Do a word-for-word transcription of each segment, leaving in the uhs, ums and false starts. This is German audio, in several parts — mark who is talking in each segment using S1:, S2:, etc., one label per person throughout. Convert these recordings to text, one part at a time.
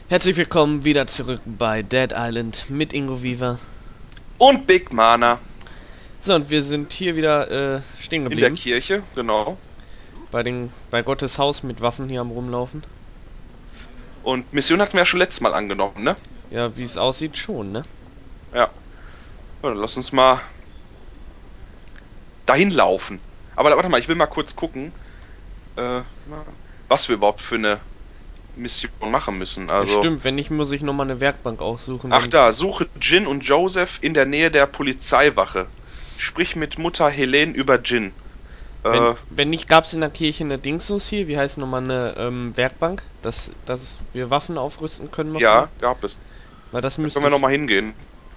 S1: Herzlich willkommen wieder zurück bei Dead Island mit Ingo Viva.
S2: Und Big Mana.
S1: So, und wir sind hier wieder äh, stehen
S2: In der
S1: geblieben.
S2: Kirche, genau.
S1: Bei, den, bei Gottes Haus mit Waffen hier am Rumlaufen.
S2: Und Mission hatten wir ja schon letztes Mal angenommen, ne?
S1: Ja, wie es aussieht, schon, ne?
S2: Ja. Ja, dann lass uns mal dahin laufen. Aber warte mal, ich will mal kurz gucken, äh, was wir überhaupt für eine Mission machen müssen. Also,
S1: Stimmt, wenn nicht, muss ich nochmal eine Werkbank aussuchen.
S2: ach
S1: wenn
S2: da, suche Jin und Joseph in der Nähe der Polizeiwache. Sprich mit Mutter Helene über Jin.
S1: Wenn,
S2: Äh,
S1: wenn nicht, gab es in der Kirche eine Dingsus hier, wie heißt nochmal eine ähm, Werkbank, dass, dass wir Waffen aufrüsten können noch
S2: ja,
S1: mal?
S2: gab es.
S1: Weil das
S2: Da
S1: müsste
S2: können wir
S1: ich-
S2: nochmal hingehen.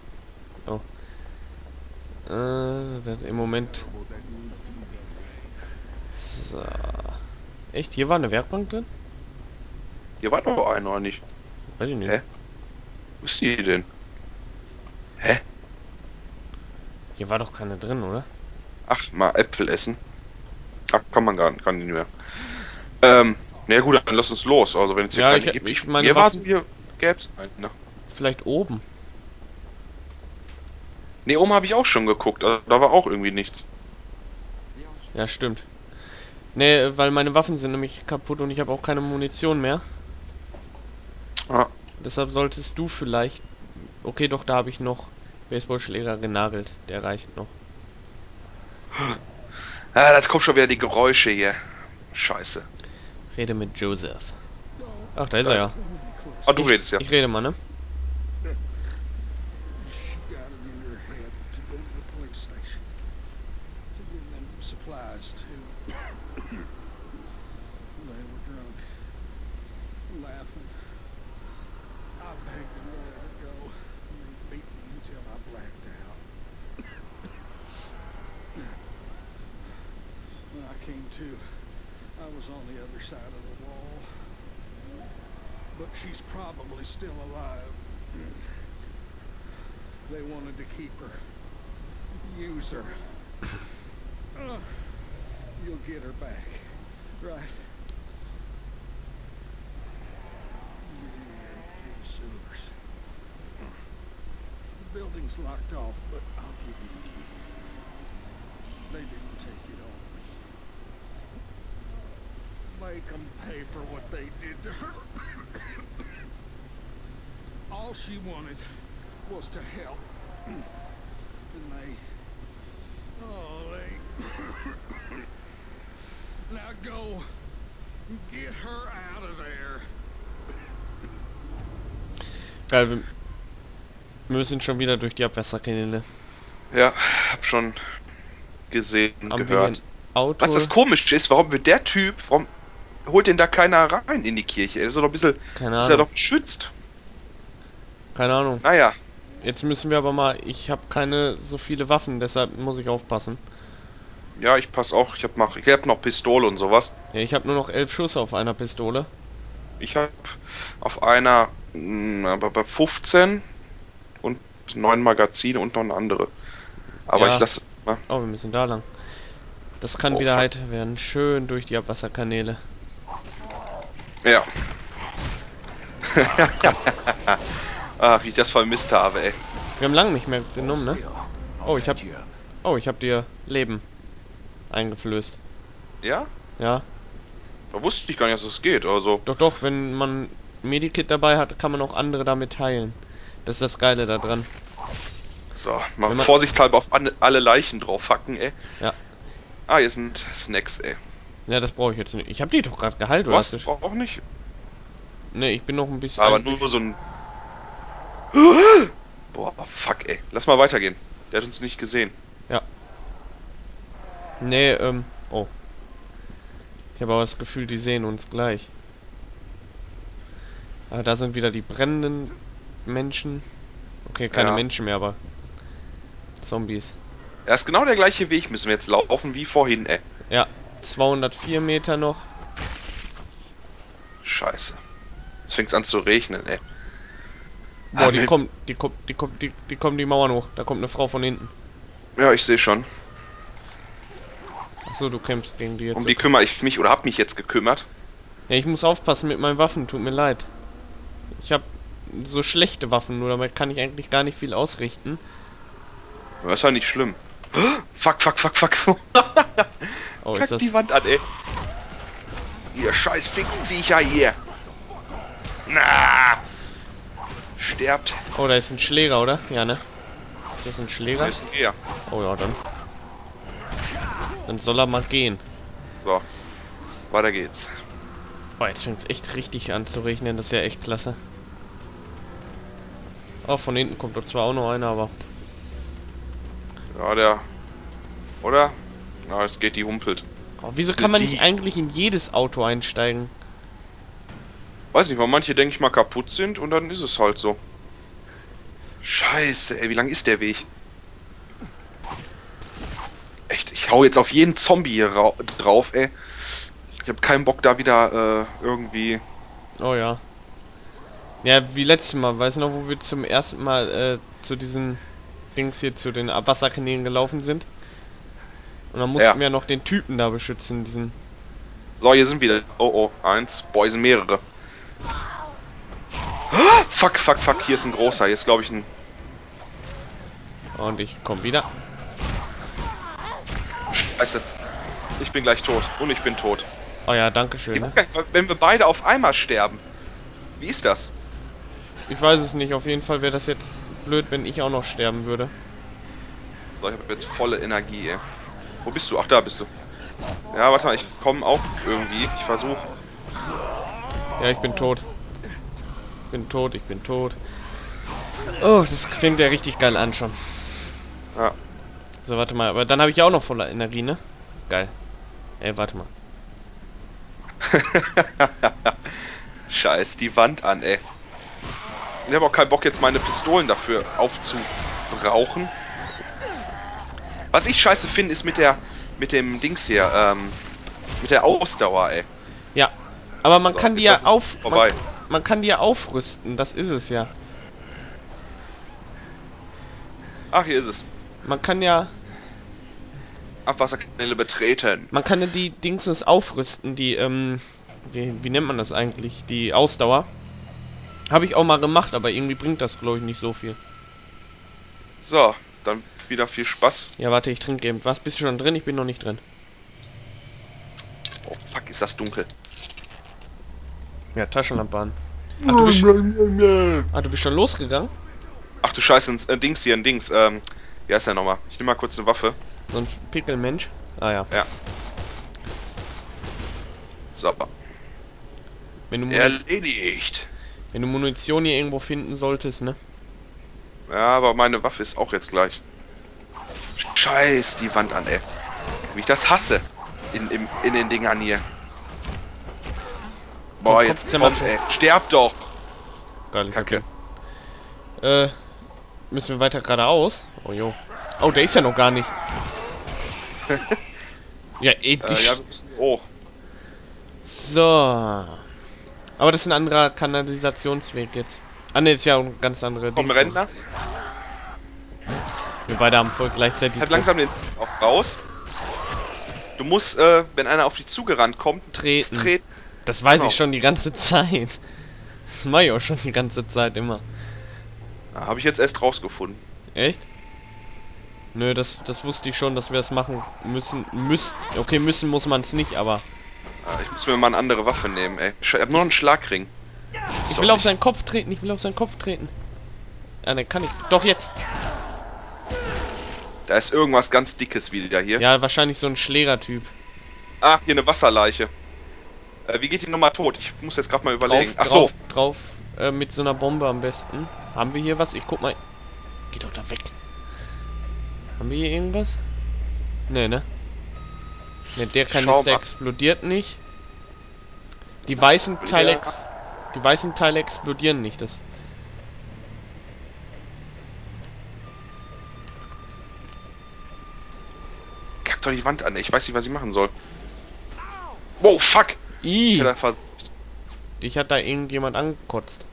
S1: Äh, das, im Moment. So. Echt? Hier war eine Werkbank drin?
S2: Hier war doch einer, oder nicht?
S1: Weiß ich nicht.
S2: Hä? Wo ist die denn? Hä?
S1: Hier war doch keine drin, oder?
S2: Ach, mal Äpfel essen. Ach, kann man gar nicht, kann nicht mehr. Ähm, na ja, gut, dann lass uns los. Also wenn es hier
S1: Ja,
S2: keine
S1: ich-
S2: gibt.
S1: ich meine
S2: Mir war es,
S1: Waffen-
S2: hier gäb's einen, ne?
S1: Vielleicht oben.
S2: Ne, oben habe ich auch schon geguckt, also, da war auch irgendwie nichts.
S1: Ja, stimmt. Ne, weil meine Waffen sind nämlich kaputt und ich habe auch keine Munition mehr.
S2: Ah,
S1: Deshalb solltest du vielleicht... Okay, doch, da habe ich noch Baseballschläger genagelt. Der reicht noch.
S2: ah, das kommt schon wieder die Geräusche hier. Scheiße.
S1: Rede mit Joseph. Ach, da ist er ja.
S2: Ah, du redest ja.
S1: Ich rede mal, ne?
S3: She got it in her head to go to the police station to give them supplies too. They were drunk, laughing. I begged them to let her go, and they beat me until I blacked out. When I came to, I was on the other side of the wall. But she's probably still alive. They wanted to keep her. Use her. Uh, you'll get her back, right? Get in there through the sewers. The building's locked off, but I'll give you the key. They didn't take it off me. Make them pay for what they did to her. All she wanted was to help. And they... Oh, they... Now go. Get her out of there.
S1: Geil, wir müssen schon wieder durch die Abwässerkanäle.
S2: Ja, hab schon gesehen,
S1: Haben wir
S2: gehört.
S1: ein Auto?
S2: Was das Komische ist, warum wird der Typ, warum holt denn da keiner rein in die Kirche? Er ist doch ein bisschen,
S1: Keine
S2: ist ja
S1: Ahnung.
S2: doch geschützt.
S1: Keine Ahnung.
S2: Naja,
S1: Jetzt müssen wir aber mal... Ich habe keine so viele Waffen, deshalb muss ich aufpassen.
S2: ja, ich pass auch, ich hab, mach, ich hab noch Pistole und sowas.
S1: Ja, ich habe nur noch elf Schuss auf einer Pistole.
S2: Ich hab auf einer mh, aber bei fünfzehn und neun Magazine und noch eine andere. Aber
S1: Ja.
S2: ich lasse mal.
S1: Oh, wir müssen da lang. Das kann
S2: Oh,
S1: wieder
S2: fuck.
S1: heiter werden. Schön durch die Abwasserkanäle.
S2: Ja. Ach, wie ich das vermisst habe, ey.
S1: Wir haben lange nicht mehr genommen, ne? Oh, ich hab... Oh, ich hab dir Leben eingeflößt.
S2: Ja?
S1: Ja.
S2: Da wusste ich gar nicht, dass das geht, also.
S1: Doch, doch, wenn man Medikit dabei hat, kann man auch andere damit heilen. Das ist das Geile da dran.
S2: So, mal
S1: Wenn man-
S2: vorsichtshalber auf an, alle Leichen drauf hacken, ey.
S1: Ja.
S2: Ah, hier sind Snacks, ey.
S1: Ja, das brauche ich jetzt nicht. Ich hab die doch gerade geheilt,
S2: Du
S1: oder?
S2: hast
S1: hast du-
S2: auch nicht.
S1: Ne, ich bin noch ein bisschen...
S2: Aber nur so ein. Boah, fuck, ey. Lass mal weitergehen. Der hat uns nicht gesehen.
S1: Nee, ähm... Oh. Ich habe aber das Gefühl, die sehen uns gleich. Aber da sind wieder die brennenden Menschen. Okay, keine
S2: Ja.
S1: Menschen mehr, aber... Zombies.
S2: Er ist genau der gleiche Weg, müssen wir jetzt laufen wie vorhin, ey.
S1: Ja, zweihundertvier Meter noch.
S2: Scheiße. Jetzt fängt's an zu regnen, ey.
S1: Boah,
S2: Ah,
S1: die
S2: nee.
S1: kommt, die kommt, die kommt, die, die kommen die Mauern hoch. Da kommt eine Frau von hinten.
S2: Ja, ich sehe schon.
S1: Achso, du kämpfst gegen die jetzt.
S2: Um die kümmere ich mich oder hab mich jetzt gekümmert.
S1: Ja, ich muss aufpassen mit meinen Waffen, tut mir leid. Ich habe so schlechte Waffen, nur damit kann ich eigentlich gar nicht viel ausrichten.
S2: Das ist ja nicht schlimm. Fuck, fuck, fuck, fuck.
S1: Oh,
S2: Kack
S1: ist das...
S2: die Wand an, ey. Ihr scheiß Fickenviecher hier. Na. Sterbt.
S1: Oh, da ist ein Schläger, oder? Ja, ne? Ist das ein Schläger?
S2: Da ist ein er.
S1: Oh ja, dann. Dann soll er mal gehen.
S2: So. Weiter geht's.
S1: Oh, jetzt fängt es echt richtig an zu regnen. Das ist ja echt klasse. Oh, von hinten kommt da zwar auch noch einer, aber...
S2: Ja, der... Oder? Na, es geht, die humpelt.
S1: Oh, wieso
S2: Das
S1: kann man
S2: wird
S1: nicht
S2: die-
S1: eigentlich in jedes Auto einsteigen?
S2: Weiß nicht, weil manche, denke ich mal, kaputt sind und dann ist es halt so. Scheiße, ey, wie lang ist der Weg? Echt, ich hau jetzt auf jeden Zombie hier rau- drauf, ey. Ich hab keinen Bock da wieder äh, irgendwie...
S1: Oh ja. Ja, wie letztes Mal, weißt du noch, wo wir zum ersten Mal äh, zu diesen Dings hier, zu den Wasserkanälen gelaufen sind? Und dann mussten
S2: Ja.
S1: wir ja noch den Typen da beschützen, diesen...
S2: So, hier sind wieder. Oh, oh, eins. Boah, hier sind mehrere. Fuck, fuck, fuck, hier ist ein großer. Hier ist, glaube ich, ein...
S1: Und ich komm wieder.
S2: Scheiße. Ich bin gleich tot. Und ich bin tot.
S1: Oh ja, danke schön.
S2: Ich
S1: Ne?
S2: weiß gar nicht, wenn wir beide auf einmal sterben. Wie ist das?
S1: Ich weiß es nicht, auf jeden Fall wäre das jetzt blöd, wenn ich auch noch sterben würde.
S2: So, ich habe jetzt volle Energie, ey. Wo bist du? Ach, da bist du. Ja, warte mal, ich komme auch irgendwie. Ich versuche.
S1: Ja, ich bin tot. Ich bin tot, ich bin tot. Oh, das klingt ja richtig geil an schon.
S2: Ja.
S1: So, warte mal, aber dann habe ich ja auch noch voller Energie, ne? Geil. Ey, warte mal.
S2: Scheiß die Wand an, ey. Ich habe auch keinen Bock, jetzt meine Pistolen dafür aufzubrauchen. Was ich scheiße finde, ist mit der, mit dem Dings hier, ähm, mit der Ausdauer, ey.
S1: Ja. Aber man
S2: So,
S1: kann die
S2: jetzt
S1: ja
S2: ist es
S1: auf...
S2: vorbei.
S1: Man, man kann die ja aufrüsten, das ist es ja.
S2: Ach, hier ist es.
S1: Man kann ja...
S2: Abwasserkanäle betreten.
S1: Man kann ja die Dingses aufrüsten, die, ähm... Wie, wie nennt man das eigentlich? Die Ausdauer. Habe ich auch mal gemacht, aber irgendwie bringt das, glaube ich, nicht so viel.
S2: So, dann wieder viel Spaß.
S1: Ja, warte, ich trinke eben was. Bist du schon drin? Ich bin noch nicht drin.
S2: Oh, fuck, ist das dunkel.
S1: Ja, Taschenlampe an. Ach, du bist, ah, du bist schon losgegangen?
S2: Ach du Scheiße, ein äh, Dings hier, ein Dings. Ähm, wie heißt der nochmal? Ich nehme mal kurz eine Waffe.
S1: So ein Pickelmensch? Ah ja.
S2: Ja. So.
S1: Wenn du, Muni
S2: Erledigt.
S1: wenn du Munition hier irgendwo finden solltest, ne?
S2: Ja, aber meine Waffe ist auch jetzt gleich. Scheiß die Wand an, ey. Wie ich das hasse. In, in, in den Dingern hier. Boah,
S1: Komm,
S2: jetzt
S1: Kopfzimmer
S2: komm, ey. Sterb doch.
S1: Geil, ich hab
S2: Kacke.
S1: ihn. Äh, müssen wir weiter geradeaus? Oh jo. Oh, der ist ja noch gar nicht. Ja, eh, die
S2: Äh, ja, wir müssen... Oh.
S1: So. Aber das ist ein anderer Kanalisationsweg jetzt. Ah ne, ist ja ein ganz andere
S2: Komm,
S1: Dings.
S2: Rentner.
S1: Wir beide haben voll gleichzeitig...
S2: Halt langsam den auch raus. Du musst, äh, wenn einer auf dich zugerannt kommt,
S1: Treten.
S2: treten.
S1: Das weiß
S2: Genau.
S1: ich schon die ganze Zeit. Das mache ich auch schon die ganze Zeit immer.
S2: Ah, habe ich jetzt erst rausgefunden.
S1: Echt? Nö, das, das wusste ich schon, dass wir das machen müssen. Müssen. Okay, müssen muss man es nicht, aber...
S2: Ah, ich muss mir mal eine andere Waffe nehmen, ey. Ich hab nur einen Schlagring.
S1: Ich will auf seinen Kopf treten, ich will auf seinen Kopf treten. Ja, ne, kann ich. Doch, jetzt.
S2: Da ist irgendwas ganz Dickes wieder hier.
S1: Ja, wahrscheinlich so ein Schlägertyp.
S2: Ah, hier eine Wasserleiche. Äh, wie geht die nochmal tot? Ich muss jetzt gerade mal
S1: Drauf,
S2: überlegen. Ach so.
S1: drauf, drauf. Äh, mit so einer Bombe am besten. Haben wir hier was? Ich guck mal. Geh doch da weg. Haben wir hier irgendwas? Ne, ne? Ne, der
S2: Schau
S1: Kanister
S2: mal.
S1: explodiert nicht. Die weißen Teile
S2: Ja.
S1: ex Die weißen Teile explodieren nicht. Das.
S2: Kack doch die Wand an, ey. Ich weiß nicht, was ich machen soll. Wow, fuck!
S1: Ih,
S2: Ich hätte vers-
S1: dich hat da irgendjemand angekotzt.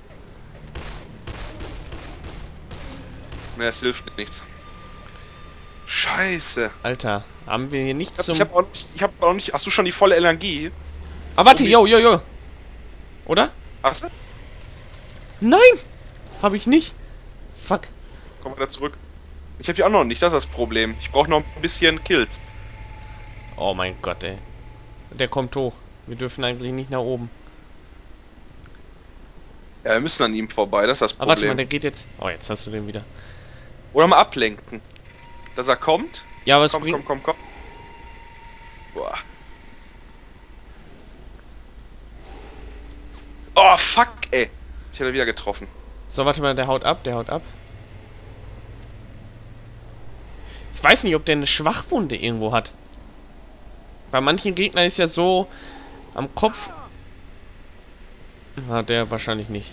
S2: Ne, es hilft nichts. Scheiße.
S1: Alter, haben wir hier
S2: Ich
S1: nichts
S2: hab,
S1: zum...
S2: ich hab auch nicht, ich hab auch nicht. Hast du schon die volle Energie?
S1: Ah, warte,
S2: Zombie-
S1: yo, yo, yo. Oder?
S2: Hast du?
S1: Nein! Habe ich nicht. Fuck.
S2: Komm wieder zurück. Ich hab die auch noch nicht, das ist das Problem. Ich brauche noch ein bisschen Kills.
S1: Oh mein Gott, ey. Der kommt hoch. Wir dürfen eigentlich nicht nach oben.
S2: Ja, wir müssen an ihm vorbei, das ist das
S1: Aber warte mal,
S2: Problem.
S1: der geht jetzt... Oh, jetzt hast du den wieder.
S2: Oder mal ablenken. Dass er kommt.
S1: Ja, aber es
S2: Komm,
S1: bringt...
S2: komm, komm, komm. Boah. Oh, fuck, ey. Ich hätte wieder getroffen.
S1: So, warte mal, der haut ab, der haut ab. Ich weiß nicht, ob der eine Schwachwunde irgendwo hat. Bei manchen Gegnern ist ja so am Kopf. Hat der wahrscheinlich nicht.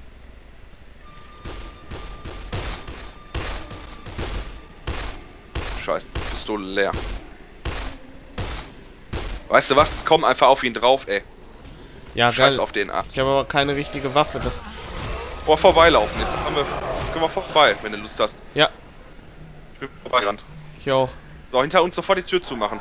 S2: Scheiße, Pistole leer. Weißt du was? Komm einfach auf ihn drauf, ey.
S1: Ja,
S2: Scheiß
S1: geil.
S2: auf den ab.
S1: Ich habe aber keine richtige Waffe. Das...
S2: Oh, vorbeilaufen. Jetzt haben wir, können wir vorbei, wenn du Lust hast.
S1: Ja,
S2: Ich bin vorbeigerannt.
S1: ich auch.
S2: So, hinter uns sofort die Tür zumachen.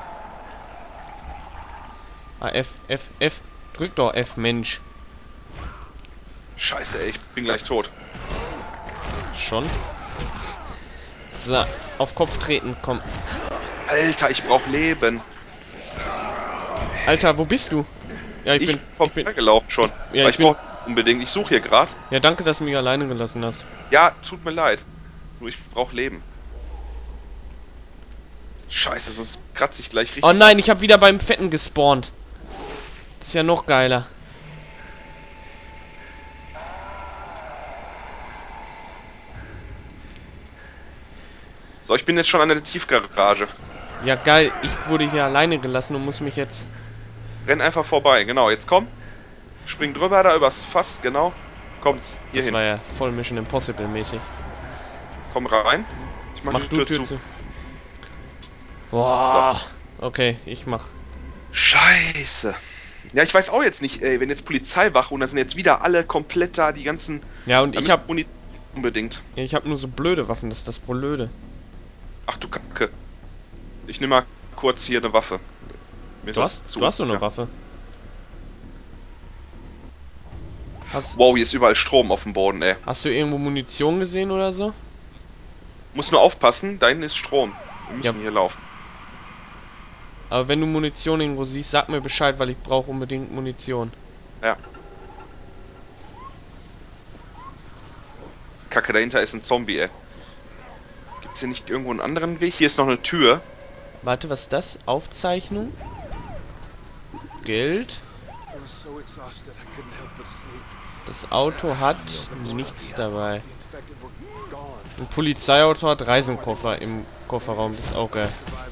S1: Ah, F, F, F. Drück doch F, Mensch.
S2: Scheiße, ey, ich bin gleich tot.
S1: Schon. So, auf Kopf treten, komm.
S2: Alter, ich brauch Leben.
S1: Alter, wo bist du? Ja, ich,
S2: Ich,
S1: bin...
S2: bin
S1: Ich bin...
S2: vorbeigelaufen schon.
S1: Ja,
S2: Weil
S1: ich
S2: ich
S1: bin-
S2: brauch unbedingt. Ich suche hier gerade.
S1: Ja, danke, dass du mich alleine gelassen hast.
S2: Ja, tut mir leid. Nur ich brauch Leben. Scheiße, sonst kratze ich gleich richtig.
S1: Oh nein, ich habe wieder beim Fetten gespawnt. Das ist ja noch geiler.
S2: So, ich bin jetzt schon an der Tiefgarage.
S1: Ja, geil. Ich wurde hier alleine gelassen und muss mich jetzt...
S2: Renn einfach vorbei, genau. Jetzt komm. Spring drüber da übers Fass, genau. Komm, hier
S1: Das
S2: hin.
S1: war ja voll Mission Impossible mäßig.
S2: Komm rein. Ich mach,
S1: Mach
S2: die
S1: du
S2: Tür,
S1: Tür
S2: zu.
S1: zu. Boah. Okay, ich mach.
S2: Scheiße. Ja, ich weiß auch jetzt nicht, ey, wenn jetzt Polizeiwache und da sind jetzt wieder alle komplett da, die ganzen...
S1: Ja, und
S2: Da
S1: ich
S2: müssen
S1: hab...
S2: Muni- unbedingt.
S1: Ich hab nur so blöde Waffen, das ist das Blöde.
S2: Ach du Kacke. Ich nehme mal kurz hier eine Waffe. Mir ist
S1: Du
S2: das
S1: hast,
S2: zu-
S1: du hast so eine
S2: ja.
S1: Waffe. Hast,
S2: Wow, hier ist überall Strom auf dem Boden, ey.
S1: hast du irgendwo Munition gesehen oder so?
S2: Muss nur aufpassen, da hinten ist Strom. Wir müssen
S1: Ja.
S2: hier laufen.
S1: Aber wenn du Munition irgendwo siehst, sag mir Bescheid, weil ich brauche unbedingt Munition.
S2: Ja. Kacke, dahinter ist ein Zombie, ey. Gibt's hier nicht irgendwo einen anderen Weg? Hier ist noch eine Tür.
S1: Warte, was ist das? Aufzeichnung? Geld?
S3: I was so exhausted I couldn't help but sleep.
S1: Das Auto hat nichts dabei.
S3: The infected were gone.
S1: Ein Polizeiauto hat Reisenkoffer im Kofferraum, das ist auch geil.
S3: Survived